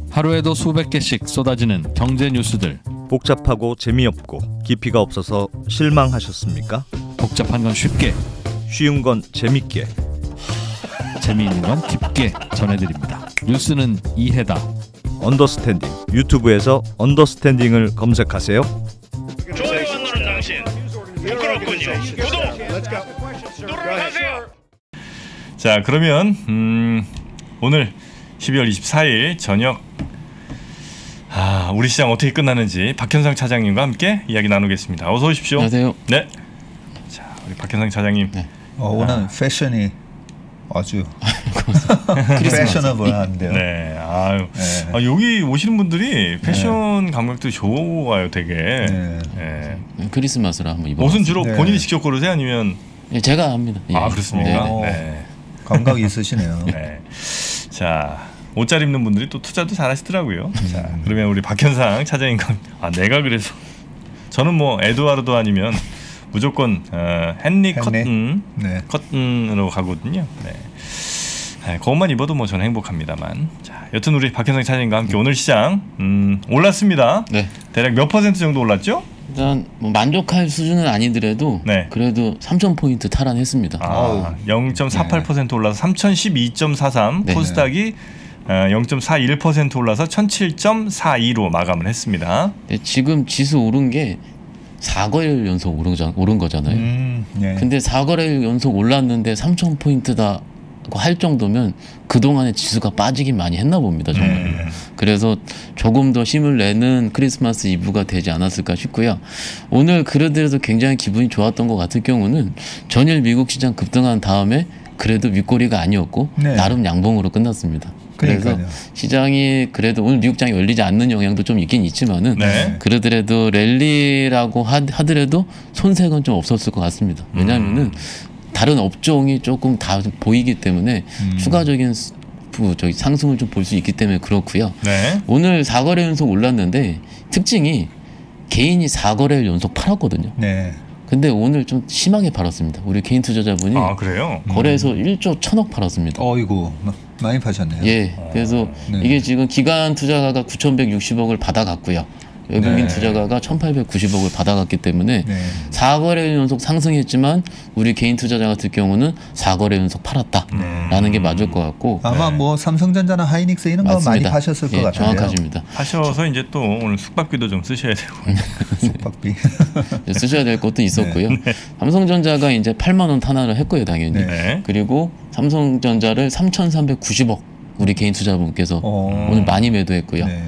하루에도 수백 개씩 쏟아지는 경제 뉴스들. 복잡하고 재미없고 깊이가 없어서 실망하셨습니까? 복잡한 건 쉽게, 쉬운 건 재밌게, 재미있는 건 깊게 전해드립니다. 뉴스는 이해다. 언더스탠딩. 유튜브에서 언더스탠딩을 검색하세요. 좋아요 안 누른 당신 부끄럽군요. 구독 누르세요. 자, 그러면 오늘 12월 24일 저녁 우리 시장 어떻게 끝나는지 박현상 차장님과 함께 이야기 나누겠습니다. 어서 오십시오. 안녕하세요. 네. 자, 우리 박현상 차장님. 네. 오늘 패션이 아주 패셔너블한데요. 네. 아유. 네. 여기 오시는 분들이 패션 감각도 좋아요, 되게. 네. 네. 크리스마스라 한번 입어. 옷은 주로 네. 본인이 직접 고르세요, 아니면? 예, 제가 합니다. 예. 그렇습니까? 네, 네. 네. 감각이 있으시네요. 네. 자, 옷 잘 입는 분들이 또 투자도 잘 하시더라고요. 자, 그러면 우리 박현상 차장님과 내가 그래서 저는 뭐 에드와르도 아니면 무조건 헨리 커튼 네. 커튼으로 가거든요. 네. 그것만 입어도 뭐 저는 행복합니다만. 자, 여튼 우리 박현상 차장님과 함께 오늘 시장 올랐습니다. 네. 대략 몇 퍼센트 정도 올랐죠? 일단 뭐 만족할 수준은 아니더라도 네. 그래도 3,000포인트 탈환했습니다. 0.48% 올라서 3012.43. 네. 코스닥이 0.41% 올라서 1007.42로 마감을 했습니다. 네, 지금 지수 오른 게 4거래일 연속 오른 거잖아요. 네. 근데 4거래일 연속 올랐는데 3,000포인트다 할 정도면 그동안에 지수가 빠지긴 많이 했나 봅니다. 정말. 그래서 조금 더 힘을 내는 크리스마스 이브가 되지 않았을까 싶고요. 오늘 그러더라도 굉장히 기분이 좋았던 것 같은 경우는 전일 미국 시장 급등한 다음에 그래도 윗꼬리가 아니었고 네. 나름 양봉으로 끝났습니다. 그래서 그러니까요. 시장이 그래도 오늘 미국장이 열리지 않는 영향도 좀 있긴 있지만은 네. 그러더라도 랠리라고 하더라도 손색은 좀 없었을 것 같습니다. 왜냐하면은 다른 업종이 조금 다 보이기 때문에 추가적인 저기 상승을 좀 볼 수 있기 때문에 그렇고요. 네. 오늘 4거래 연속 올랐는데 특징이 개인이 4거래를 연속 팔았거든요. 네. 근데 오늘 좀 심하게 팔았습니다. 우리 개인 투자자분이 그래요? 거래에서 1조 1,000억 팔았습니다. 어이구 많이 파셨네요. 예, 그래서 네. 이게 지금 기관 투자가가 9,160억을 받아갔고요. 외국인 네. 투자가가 1,890억을 받아갔기 때문에 네. 4거래 연속 상승했지만 우리 개인 투자자 같은 경우는 4거래 연속 팔았다라는 게 맞을 것 같고 아마 뭐 삼성전자나 하이닉스 이런 거 많이 맞습니다. 파셨을 것 예, 같아요. 정확하십니다. 하셔서 이제 또 오늘 숙박비도 좀 쓰셔야 되고. 숙박비. 쓰셔야 될 것도 있었고요. 삼성전자가 이제 8만 원 탄환을 했고요, 당연히. 네. 그리고 삼성전자를 3,390억 우리 개인 투자분께서 오늘 많이 매도했고요. 네.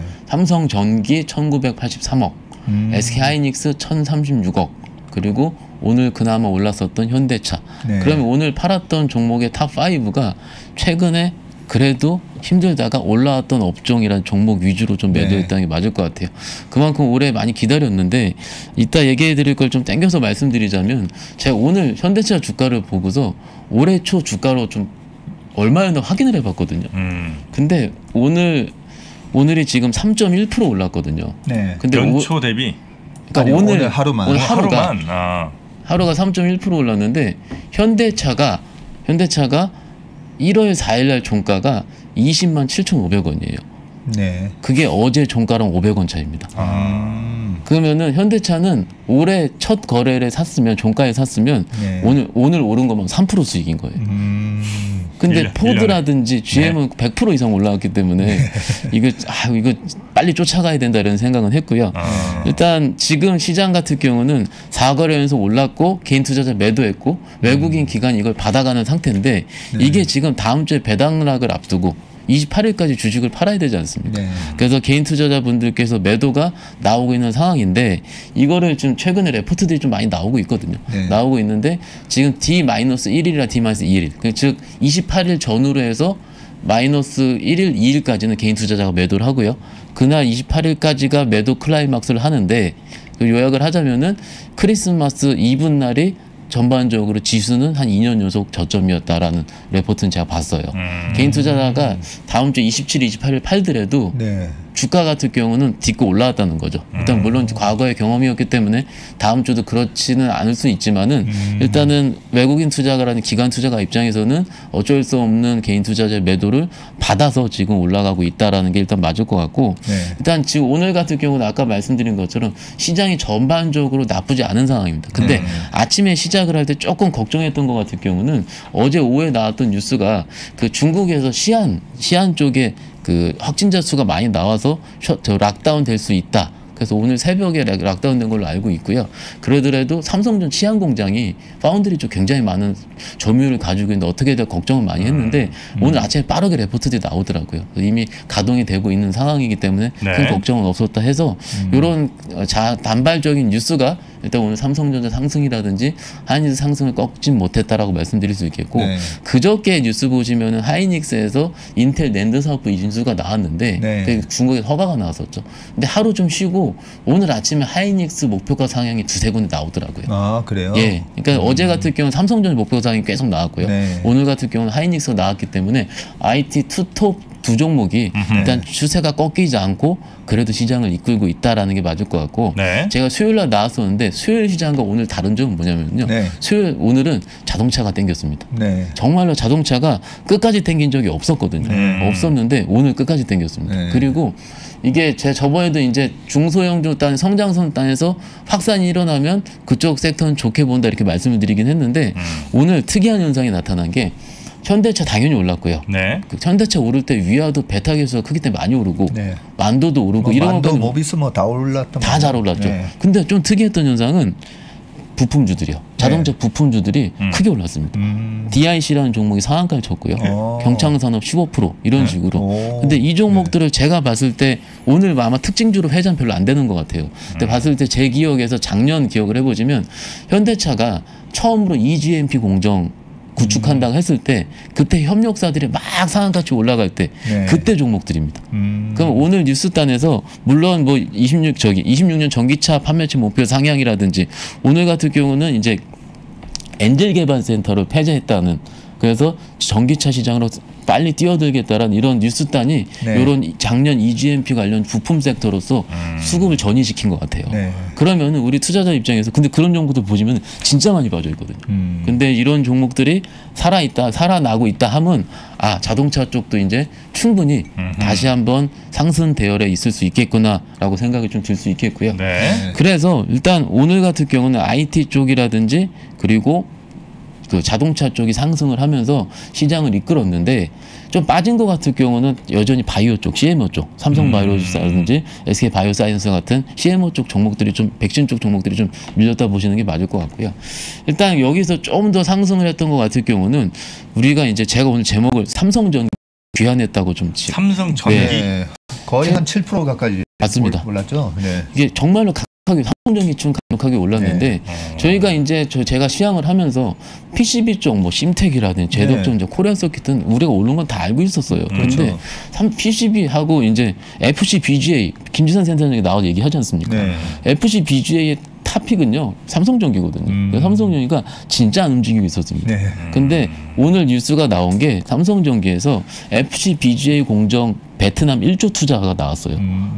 삼성전기 1,983억, SK하이닉스 1,036억, 그리고 오늘 그나마 올랐었던 현대차. 네. 그러면 오늘 팔았던 종목의 탑5가 최근에 그래도 힘들다가 올라왔던 업종이란 종목 위주로 좀 매도했다는 게 맞을 것 같아요. 그만큼 올해 많이 기다렸는데 이따 얘기해 드릴 걸 좀 땡겨서 말씀드리자면 제가 오늘 현대차 주가를 보고서 올해 초 주가로 좀 얼마였나 확인을 해봤거든요. 근데 오늘이 지금 3.1% 올랐거든요. 네. 근데 연초 대비. 그러니까 아니, 오늘 오늘 하루만. 오늘 하루가 하루만. 하루가 3.1% 올랐는데 현대차가 1월 4일 날 종가가 20만 7,500원이에요. 네. 그게 어제 종가랑 500원 차이입니다. 그러면은 현대차는 올해 첫 거래를 샀으면 종가에 샀으면 네. 오늘 오른 거면 3% 수익인 거예요. 근데 1년, 포드라든지 GM은 100% 이상 올라왔기 때문에 이거 빨리 쫓아가야 된다 이런 생각은 했고요. 일단 지금 시장 같은 경우는 4거래 연속 올랐고 개인 투자자 매도했고 외국인 기관이 이걸 받아가는 상태인데 이게 지금 다음 주에 배당락을 앞두고 28일까지 주식을 팔아야 되지 않습니까? 네. 그래서 개인 투자자분들께서 매도가 나오고 있는 상황인데 이거를 좀 최근에 레포트들이 좀 많이 나오고 있거든요. 네. 나오고 있는데 지금 D-1일이라 D-2일 즉 28일 전후로 해서 마이너스 1일, 2일까지는 개인 투자자가 매도를 하고요. 그날 28일까지가 매도 클라이막스를 하는데 요약을 하자면은 크리스마스 이브 날이 전반적으로 지수는 한 2년 연속 저점이었다라는 레포트는 제가 봤어요. 개인 투자자가 다음 주 27, 28일 팔더라도 네. 주가 같은 경우는 딛고 올라왔다는 거죠. 일단 물론 과거의 경험이었기 때문에 다음 주도 그렇지는 않을 수 있지만은 일단은 외국인 투자가라는 기관 투자가 입장에서는 어쩔 수 없는 개인 투자자의 매도를 받아서 지금 올라가고 있다라는 게 일단 맞을 것 같고 네. 일단 지금 오늘 같은 경우는 아까 말씀드린 것처럼 시장이 전반적으로 나쁘지 않은 상황입니다. 근데 아침에 시작을 할 때 조금 걱정했던 것 같은 경우는 어제 오후에 나왔던 뉴스가 그 중국에서 시안 쪽에 그 확진자 수가 많이 나와서 락다운 될 수 있다. 그래서 오늘 새벽에 락다운 된 걸로 알고 있고요. 그러더라도 삼성전 치안 공장이 파운드리 쪽 굉장히 많은 점유율을 가지고 있는데 어떻게 될까 걱정을 많이 했는데 오늘 아침에 빠르게 레포트들이 나오더라고요. 이미 가동이 되고 있는 상황이기 때문에 네. 큰 걱정은 없었다 해서 이런 단발적인 뉴스가 일단 오늘 삼성전자 상승이라든지 하이닉스 상승을 꺾진 못했다라고 말씀드릴 수 있겠고 네. 그저께 뉴스 보시면은 하이닉스에서 인텔 낸드 사업부 이진수가 나왔는데 네. 그게 중국에 허가가 나왔었죠. 근데 하루 좀 쉬고 오늘 아침에 하이닉스 목표가 상향이 두세 군데 나오더라고요. 아 그래요? 예, 그러니까 어제 같은 경우는 삼성전자 목표가 상향이 계속 나왔고요. 네. 오늘 같은 경우는 하이닉스가 나왔기 때문에 IT 투톱 두 종목이 일단 추세가 꺾이지 않고 그래도 시장을 이끌고 있다라는 게 맞을 것 같고 네. 제가 수요일 날 나왔었는데 수요일 시장과 오늘 다른 점은 뭐냐면요. 네. 오늘은 자동차가 땡겼습니다. 네. 정말로 자동차가 끝까지 땡긴 적이 없었거든요. 없었는데 오늘 끝까지 땡겼습니다. 네. 그리고 이게 제 저번에도 이제 중소형주 단 성장선 단에서 확산이 일어나면 그쪽 섹터는 좋게 본다 이렇게 말씀을 드리긴 했는데 오늘 특이한 현상이 나타난 게 현대차 당연히 올랐고요. 네. 그 현대차 오를 때 위아도 베타 개수가 크기 때문에 많이 오르고 네. 만도도 오르고 뭐 이런 만도 것까지 모비스 뭐 다 올랐던 다 잘 올랐죠. 네. 근데 좀 특이했던 현상은 부품주들이요. 자동차 부품주들이 크게 올랐습니다. DIC라는 종목이 상한가를 쳤고요. 경창산업 15% 이런 식으로. 오. 근데 이 종목들을 제가 봤을 때 오늘 아마 특징주로 회전 별로 안 되는 것 같아요. 근데 봤을 때 제 기억에서 작년 기억을 해보시면 현대차가 처음으로 EGMP 공정 구축한다고 했을 때 그때 협력사들이 막 상한가치 올라갈 때 네. 그때 종목들입니다. 그럼 오늘 뉴스단에서 물론 뭐 26년 전기차 판매체 목표 상향이라든지 오늘 같은 경우는 이제 엔젤 개발 센터를 폐지했다는 그래서 전기차 시장으로 빨리 뛰어들겠다라는 이런 뉴스단이 네. 이런 작년 EGMP 관련 부품 섹터로서 수급을 전이시킨 것 같아요. 네. 그러면 우리 투자자 입장에서 근데 그런 종목들 보시면 진짜 많이 빠져 있거든요. 근데 이런 종목들이 살아나고 있다 하면 아 자동차 쪽도 이제 충분히 다시 한번 상승 대열에 있을 수 있겠구나라고 생각이 좀 들 수 있겠고요. 네. 그래서 일단 오늘 같은 경우는 IT 쪽이라든지 그리고 그 자동차 쪽이 상승을 하면서 시장을 이끌었는데 좀 빠진 것 같은 경우는 여전히 바이오 쪽, CMO 쪽, 삼성바이오로직스라든지 SK바이오사이언스 같은 CMO 쪽 종목들이 좀 백신 쪽 종목들이 좀 밀렸다 보시는 게 맞을 것 같고요. 일단 여기서 좀 더 상승을 했던 것 같은 경우는 우리가 이제 제가 오늘 제목을 삼성전기 귀환했다고 좀 삼성 전기. 네. 거의 한 7% 가까이 맞습니다. 올랐죠. 네. 이게 정말로 강력하게 삼성전기층 강력하게 올랐는데 저희가 이제 제가 시향을 하면서 PCB 쪽 뭐 심텍이라든지 제덕쪽 이제 코리안 서킷은 우리가 오른 건 다 알고 있었어요. 그런데 PCB하고 이제 FC BGA 김지선 센터장이 나와서 얘기하지 않습니까? 네. FC BGA의 탑픽은요 삼성전기거든요. 삼성전기가 진짜 안 움직이고 있었습니다. 네. 근데 오늘 뉴스가 나온 게 삼성전기에서 FC BGA 공정 베트남 1조 투자가 나왔어요.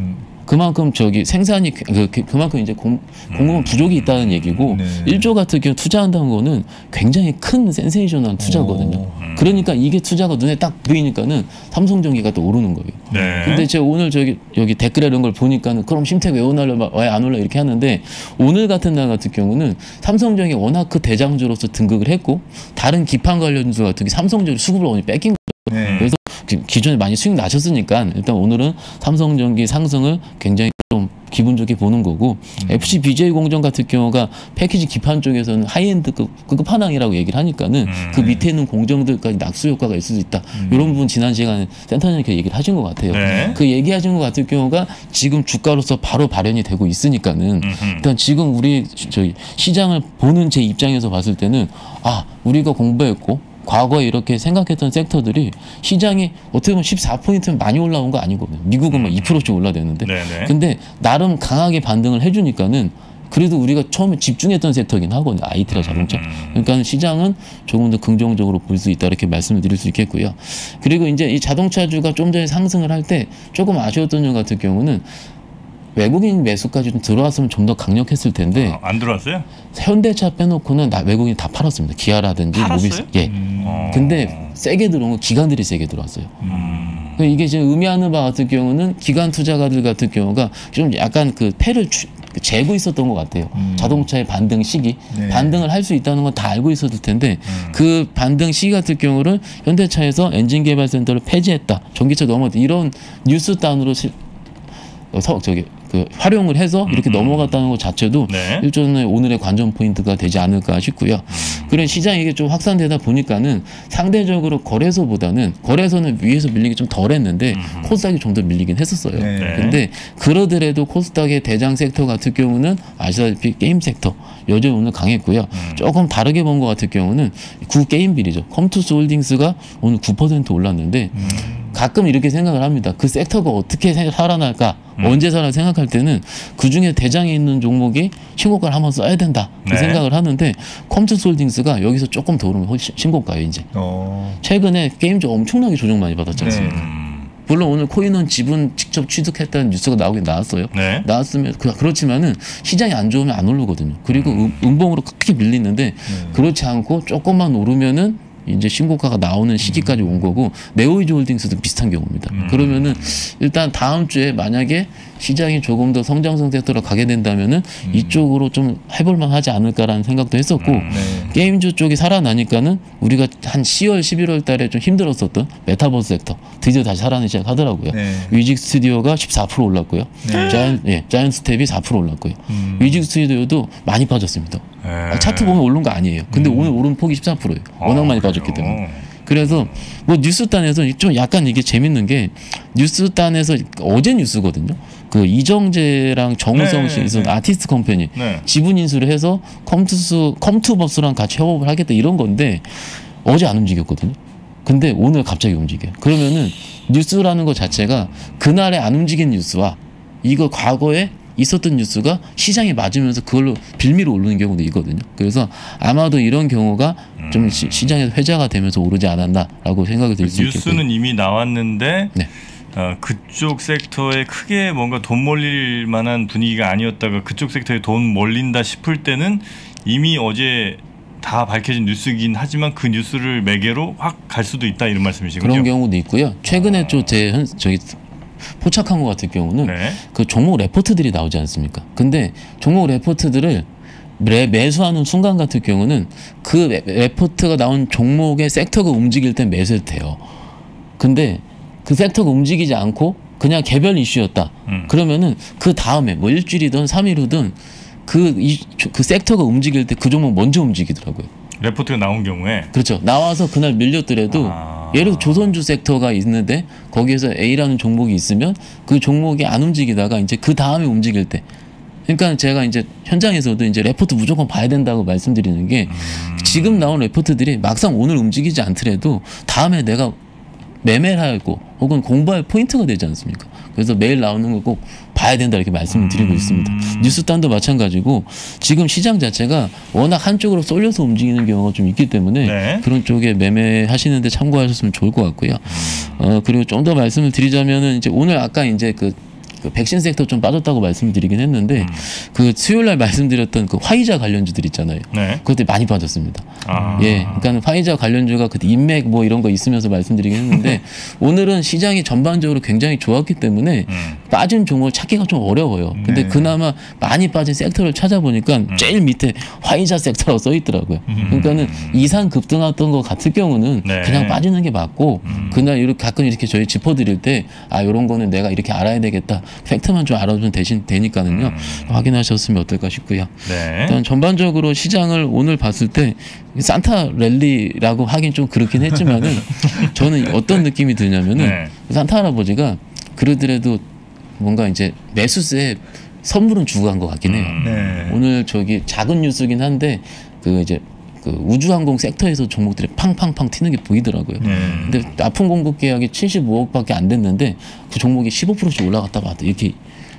그만큼 저기 생산이 그만큼 이제 공급은 부족이 있다는 얘기고 네. 1조 같은 경우 투자한다는 거는 굉장히 큰 센세이션한 투자거든요. 그러니까 이게 투자가 눈에 딱 보이니까는 삼성전기가 또 오르는 거예요. 네. 근데 제가 오늘 여기 댓글에 이런 걸 보니까는 그럼 심택 왜 오날려 왜 안 올라 이렇게 하는데 오늘 같은 날 같은 경우는 삼성전기 워낙 그 대장주로서 등극을 했고 다른 기판 관련주 같은 게 삼성전기 수급을 많이 뺏긴 거예요. 네. 그래서 기존에 많이 수익 나셨으니까 일단 오늘은 삼성전기 상승을 굉장히 좀 기분 좋게 보는 거고 FC BGA 공정 같은 경우가 패키지 기판 쪽에서는 하이엔드급 끝판왕이라고 얘기를 하니까는 그 밑에 있는 공정들까지 낙수 효과가 있을 수 있다. 이런 부분 지난 시간에 센터장님께서 얘기를 하신 것 같아요. 네. 그 얘기하신 것 같은 경우가 지금 주가로서 바로 발현이 되고 있으니까는 일단 지금 우리 저희 시장을 보는 제 입장에서 봤을 때는 아 우리가 공부했고 과거에 이렇게 생각했던 섹터들이 시장이 어떻게 보면 14포인트면 많이 올라온 거 아니거든요. 미국은 막 2%씩 올라대는데. 네네. 근데 나름 강하게 반등을 해주니까는 그래도 우리가 처음에 집중했던 섹터긴 하거든요. IT라 자동차. 그러니까 시장은 조금 더 긍정적으로 볼 수 있다 이렇게 말씀을 드릴 수 있겠고요. 그리고 이제 이 자동차주가 좀 전에 상승을 할 때 조금 아쉬웠던 점 같은 경우는 외국인 매수까지 좀 들어왔으면 좀 더 강력했을 텐데 안 들어왔어요? 현대차 빼놓고는 외국인 다 팔았습니다. 기아라든지 팔았어요? 모비스. 예. 근데 세게 들어온 건 기관들이 세게 들어왔어요. 그러니까 이게 지금 의미하는 바 같은 경우는 기관 투자가들 같은 경우가 좀 약간 그 패를 재고 있었던 것 같아요. 자동차의 반등 시기, 네. 반등을 할 수 있다는 건 다 알고 있었을 텐데 그 반등 시기 같은 경우를 현대차에서 엔진 개발 센터를 폐지했다, 전기차 넘어갔다 이런 뉴스 단으로 활용을 해서 이렇게 넘어갔다는 것 자체도 네. 일종의 오늘의 관전 포인트가 되지 않을까 싶고요. 그런 시장이 이게 좀 확산되다 보니까는 상대적으로 거래소는 위에서 밀리기 좀 덜했는데 코스닥이 좀 더 밀리긴 했었어요. 네. 근데 그러더라도 코스닥의 대장 섹터 같은 경우는 아시다시피 게임 섹터 여전히 오늘 강했고요. 조금 다르게 본 것 같은 경우는 게임 비리죠. 컴투스 홀딩스가 오늘 9% 올랐는데 가끔 이렇게 생각을 합니다. 그 섹터가 어떻게 살아날까? 언제 살아 생각할 때는 그 중에 대장에 있는 종목이 신고가를 한번 써야 된다. 그 네. 생각을 하는데 컴투스 홀딩스가 여기서 조금 더 오르면 신고가예요. 이제 최근에 게임주 엄청나게 조정 많이 받았지 않습니까? 물론 오늘 코인원 지분 직접 취득했다는 뉴스가 나오긴 나왔어요. 네. 나왔으면 그렇지만은 시장이 안 좋으면 안 오르거든요. 그리고 음봉으로 크게 밀리는데 그렇지 않고 조금만 오르면은 이제 신고가가 나오는 시기까지 온 거고 네오이즈 홀딩스도 비슷한 경우입니다. 그러면은 일단 다음 주에 만약에 시장이 조금 더 성장성 섹터로 가게 된다면은 이쪽으로 좀 해볼만 하지 않을까라는 생각도 했었고 게임주 쪽이 살아나니까는 우리가 한 10월, 11월 달에 좀 힘들었었던 메타버스 섹터 드디어 다시 살아나기 시작하더라고요. 뮤직 스튜디오가 14% 올랐고요. 자이언트 스텝이 4% 올랐고요. 뮤직 스튜디오도 많이 빠졌습니다. 차트 보면 오른 거 아니에요. 근데 오늘 오른 폭이 14%예요. 워낙 많이 빠졌기 때문에. 그래서 뭐 뉴스단에서 좀 약간 이게 재밌는 게 뉴스단에서 어제 뉴스거든요. 그 이정재랑 정우성 씨 있었던 아티스트 컴퍼니 지분 인수를 해서 컴투버스랑 같이 협업을 하겠다 이런 건데 어제 안 움직였거든요. 근데 오늘 갑자기 움직여요. 그러면은 뉴스라는 것 자체가 그날에 안 움직인 뉴스와 이거 과거에 있었던 뉴스가 시장에 맞으면서 그걸로 빌미로 오르는 경우도 있거든요. 그래서 아마도 이런 경우가 좀 시장에서 회자가 되면서 오르지 않았나라고 생각이 들 수 있겠고요. 뉴스는 이미 나왔는데 네. 그쪽 섹터에 크게 뭔가 돈 몰릴 만한 분위기가 아니었다가 그쪽 섹터에 돈 몰린다 싶을 때는 이미 어제 다 밝혀진 뉴스이긴 하지만 그 뉴스를 매개로 확 갈 수도 있다 이런 말씀이시군요. 그런 경우도 있고요. 최근에 저기 포착한 것 같은 경우는 그 종목 레포트들이 나오지 않습니까? 근데 종목 레포트들을 매수하는 순간 같은 경우는 그 레포트가 나온 종목의 섹터가 움직일 때 매수해도 돼요. 근데 그 섹터가 움직이지 않고 그냥 개별 이슈였다. 그러면은 그 다음에 뭐 일주일이든 3일 후든 그 섹터가 움직일 때 그 종목 먼저 움직이더라고요. 레포트가 나온 경우에 그렇죠. 나와서 그날 밀렸더라도 예를 들어 조선주 섹터가 있는데 거기에서 A라는 종목이 있으면 그 종목이 안 움직이다가 이제 그 다음에 움직일 때 그러니까 제가 이제 현장에서도 이제 레포트 무조건 봐야 된다고 말씀드리는 게 지금 나온 레포트들이 막상 오늘 움직이지 않더라도 다음에 내가 매매를 하고 혹은 공부할 포인트가 되지 않습니까? 그래서 매일 나오는 거 꼭 봐야 된다 이렇게 말씀을 드리고 있습니다. 뉴스단도 마찬가지고 지금 시장 자체가 워낙 한쪽으로 쏠려서 움직이는 경우가 좀 있기 때문에 그런 쪽에 매매하시는데 참고하셨으면 좋을 것 같고요. 그리고 좀 더 말씀을 드리자면은 이제 오늘 아까 이제 그 백신 섹터 좀 빠졌다고 말씀을 드리긴 했는데 그 수요일 날 말씀드렸던 그 화이자 관련주들 있잖아요. 그것들이 많이 빠졌습니다. 예, 그러니까 화이자 관련주가 그때 인맥 뭐 이런 거 있으면서 말씀드리긴 했는데 오늘은 시장이 전반적으로 굉장히 좋았기 때문에 빠진 종목을 찾기가 좀 어려워요. 근데 그나마 많이 빠진 섹터를 찾아보니까 제일 밑에 화이자 섹터라고 써 있더라고요. 그러니까는 이상 급등했던 것 같을 경우는 그냥 빠지는 게 맞고 그날 이렇게 가끔 이렇게 저희 짚어드릴 때 이런 거는 내가 이렇게 알아야 되겠다. 팩트만 좀 알아두면 되니까는요. 확인하셨으면 어떨까 싶고요. 일단 전반적으로 시장을 오늘 봤을 때 산타 랠리라고 하긴 좀 그렇긴 했지만은 저는 어떤 느낌이 드냐면은 산타 할아버지가 그러더라도 뭔가 이제 매수세에 선물은 주고 간 것 같긴 해요. 오늘 저기 작은 뉴스긴 한데 그 우주항공 섹터에서 종목들이 팡팡팡 튀는 게 보이더라고요. 근데 납품 공급 계약이 75억밖에 안 됐는데 그 종목이 15%씩 올라갔다 봤다 이렇게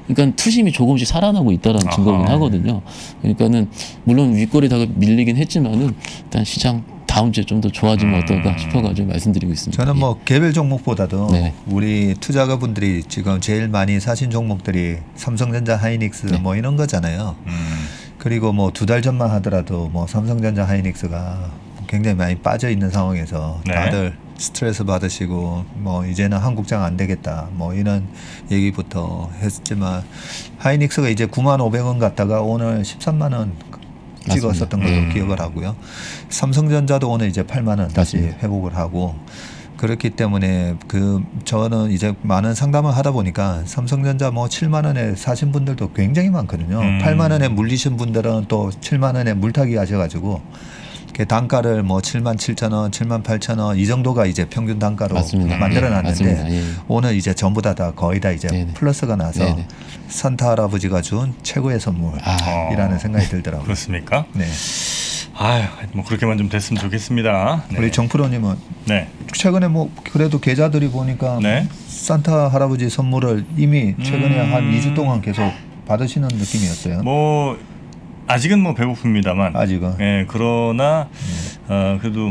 그러니까 투심이 조금씩 살아나고 있다라는 증거긴 하거든요. 그러니까는 물론 윗골에다가 밀리긴 했지만은 일단 시장 다음 주에 좀 더 좋아지면 어떨까 싶어가지고 말씀드리고 있습니다. 저는 뭐 개별 종목보다도 네. 우리 투자가분들이 지금 제일 많이 사신 종목들이 삼성전자, 하이닉스 네. 뭐 이런 거잖아요. 그리고 뭐 2달 전만 하더라도 뭐 삼성전자, 하이닉스가 굉장히 많이 빠져 있는 상황에서 네. 다들 스트레스 받으시고 뭐 이제는 한국장 안 되겠다 뭐 이런 얘기부터 했지만 하이닉스가 이제 95,000원 갔다가 오늘 130,000원 찍었었던 걸로 기억을 하고요. 삼성전자도 오늘 이제 80,000원 다시 맞습니다. 회복을 하고 그렇기 때문에 저는 이제 많은 상담을 하다 보니까 삼성전자 뭐 70,000원에 사신 분들도 굉장히 많거든요. 80,000원에 물리신 분들은 또 70,000원에 물타기 하셔가지고 그 단가를 뭐 77,000원, 78,000원 이 정도가 이제 평균 단가로 맞습니다. 만들어놨는데 맞습니다. 예. 오늘 이제 전부 다 거의 다 이제 네네. 플러스가 나서 네네. 산타 할아버지가 준 최고의 선물이라는 생각이 들더라고요. 그렇습니까? 네. 아유, 뭐 그렇게만 좀 됐으면 좋겠습니다. 네. 우리 정프로님은 네. 최근에 뭐 그래도 계좌들이 보니까 네. 산타 할아버지 선물을 이미 최근에 한 2주 동안 계속 받으시는 느낌이었어요. 뭐 아직은 뭐 배고픕니다만. 아직은. 예, 그러나 그래도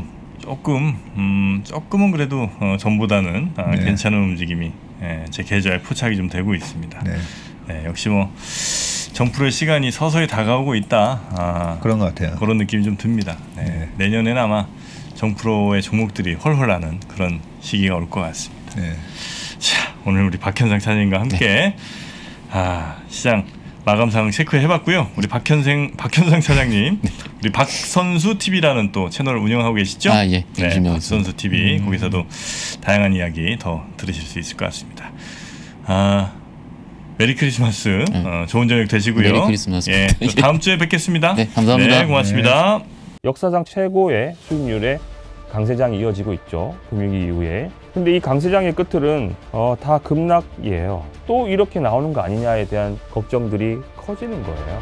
조금은 그래도 전보다는 네. 괜찮은 움직임이 제 계좌에 포착이 좀 되고 있습니다. 네. 네, 역시 뭐 정프로의 시간이 서서히 다가오고 있다. 그런 것 같아요. 그런 느낌이 좀 듭니다. 네. 네. 내년에는 아마 정프로의 종목들이 헐헐 나는 그런 시기가 올 것 같습니다. 네. 자, 오늘 우리 박현상 차장님과 함께 시장 마감 상황 체크해봤고요. 우리 박현상 차장님, 우리 박선수 TV라는 또 채널을 운영하고 계시죠? 아, 예. 네, 열심히 하고 박선수 TV 거기서도 다양한 이야기 더 들으실 수 있을 것 같습니다. 메리 크리스마스, 좋은 저녁 되시고요. 메리 크리스마스. 예, 또 다음 주에 뵙겠습니다. 네, 감사합니다. 네, 고맙습니다. 역사상 최고의 수익률의 강세장이 이어지고 있죠. 금융위기 이후에. 근데 이 강세장의 끝들은 다 급락이에요. 또 이렇게 나오는 거 아니냐에 대한 걱정들이 커지는 거예요.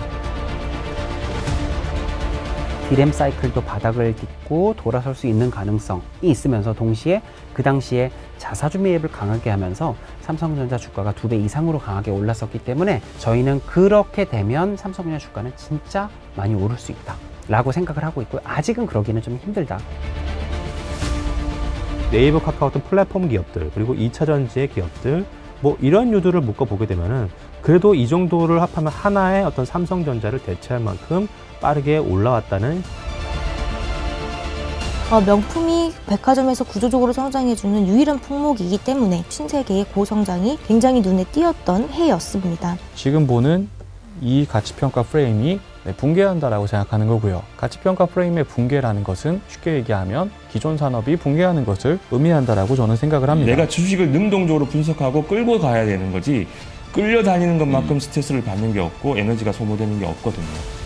디램 사이클도 바닥을 딛고 돌아설 수 있는 가능성이 있으면서 동시에 그 당시에 자사주 매입을 강하게 하면서 삼성전자 주가가 2배 이상으로 강하게 올랐었기 때문에 저희는 그렇게 되면 삼성전자 주가는 진짜 많이 오를 수 있다 라고 생각을 하고 있고요. 아직은 그러기는 좀 힘들다. 네이버, 카카오톡 플랫폼 기업들, 그리고 2차 전지의 기업들, 뭐 이런 유두를 묶어보게 되면은 그래도 이 정도를 합하면 하나의 어떤 삼성전자를 대체할 만큼 빠르게 올라왔다는. 명품이 백화점에서 구조적으로 성장해주는 유일한 품목이기 때문에 신세계의 고성장이 굉장히 눈에 띄었던 해였습니다. 지금 보는 이 가치평가 프레임이 붕괴한다라고 생각하는 거고요. 가치평가 프레임의 붕괴라는 것은 쉽게 얘기하면 기존 산업이 붕괴하는 것을 의미한다라고 저는 생각을 합니다. 내가 주식을 능동적으로 분석하고 끌고 가야 되는 거지 끌려다니는 것만큼 스트레스를 받는 게 없고 에너지가 소모되는 게 없거든요.